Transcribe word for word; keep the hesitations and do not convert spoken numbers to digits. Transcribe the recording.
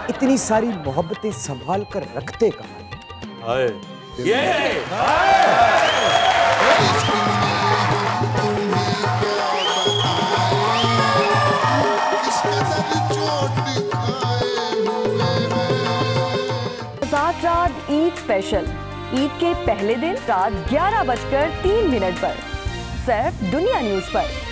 इतनी सारी मोहब्बतें संभाल कर रखते कहाँ हैं? ये सात रात ईद स्पेशल, ईद के पहले दिन रात ग्यारह बजकर तीन मिनट पर सिर्फ दुनिया न्यूज पर।